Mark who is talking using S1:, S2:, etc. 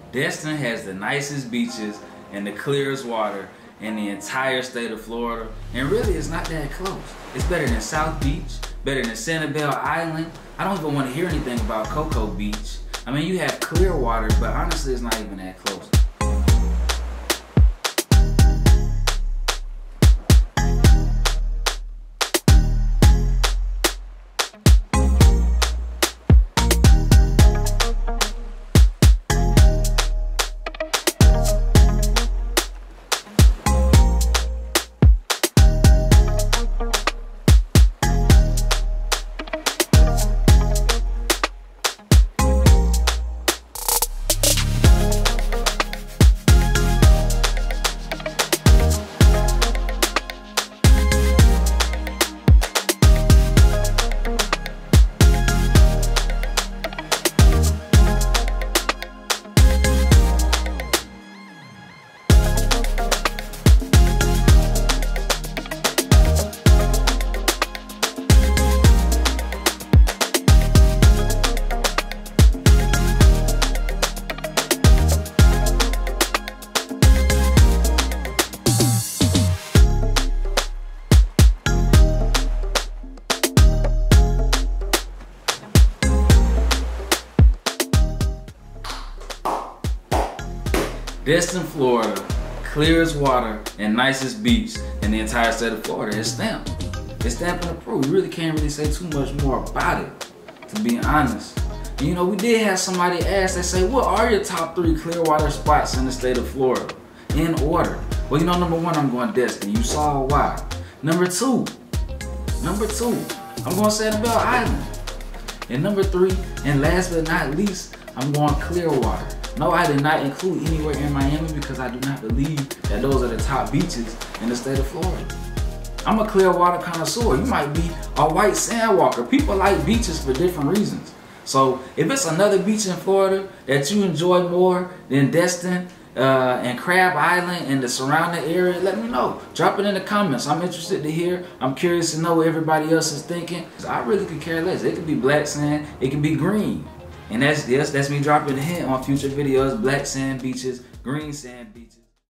S1: Destin has the nicest beaches and the clearest water in the entire state of Florida. And really, it's not that close. It's better than South Beach, better than Sanibel Island. I don't even want to hear anything about Cocoa Beach. I mean, you have clear water, but honestly, it's not even that close. Destin, Florida, clearest water and nicest beach in the entire state of Florida. It's stamped. It's stamped and approved. We really can't really say too much more about it, to be honest. And, you know, we did have somebody ask, they say, what are your top 3 clear water spots in the state of Florida? In order. Well, you know, number 1, I'm going Destin. You saw why. Number 2, I'm going Sanibel Island. And number 3, and last but not least, I'm going Clearwater. No, I did not include anywhere in Miami because I do not believe that those are the top beaches in the state of Florida. I'm a clear water connoisseur. You might be a white sand walker. People like beaches for different reasons. So if it's another beach in Florida that you enjoy more than Destin and Crab Island and the surrounding area, let me know. Drop it in the comments. I'm interested to hear. I'm curious to know what everybody else is thinking. I really could care less. It could be black sand. It could be green. And that's me dropping a hint on future videos: black sand beaches, green sand beaches.